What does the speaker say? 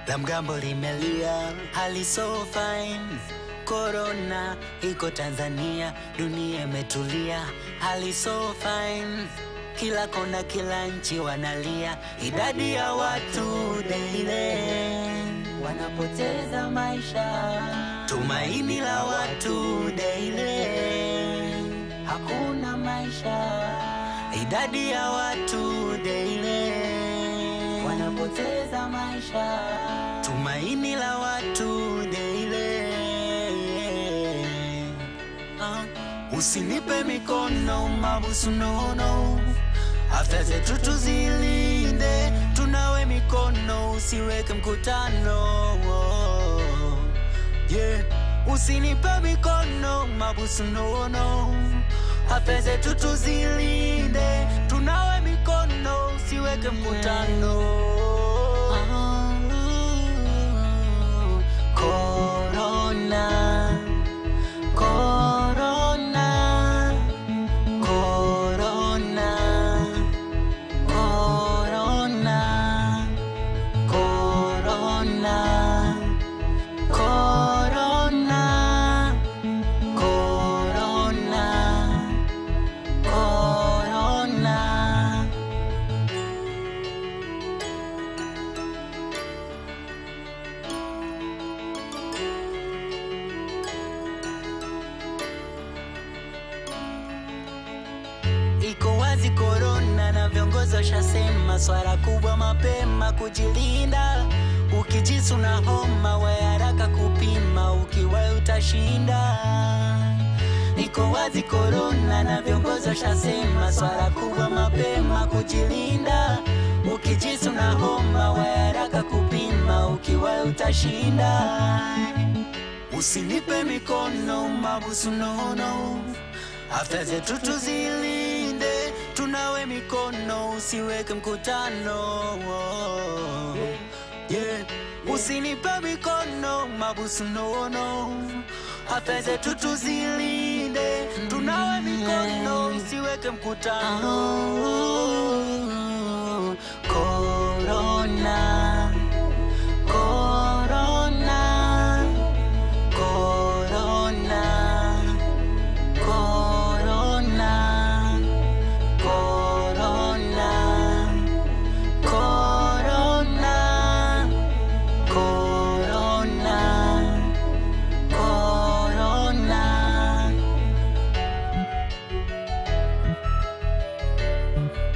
La mgambo limelia, hali so fine. Corona iko Tanzania, dunia imetulia, hali so fine. Kila kona, kila nchi wanalia, idadi ya watu daily wanapoteza maisha, tumaini la watu daily hakuna maisha, idadi ya watu daily wanapoteza maisha, tumaini la watu daily. Usinipe mikono mabusu nono, afya zetu tuzilinde, tunawe mikono usiweke mkutano. Yeah, usinipe mikono mabusu nono, afya zetu tuzilinde, tunawe mikono usiweke mkutano. Corona, Corona, Corona, Corona, Corona, Corona, Corona, Corona. Iko wazi corona na viongozi washasema, swala kubwa mapema kujilinda. Ukijisu na homa we haraka kupima, ukiwa utashinda. Iko wazi corona na viongozi washasema, swala kubwa mapema kujilinda. Ukijisu na homa we haraka kupima, ukiwa utashinda. Usinipe mikono mabusu nono, afya zetu tuzilinde, tunawe mikono usiweke mkutano. Yeah, usinipe mikono mabusu nono, afya zetu tuzilinde, tunawe mikono usiweke mkutano. Corona, Corona, Corona, Corona, Corona, Corona, Corona, Corona.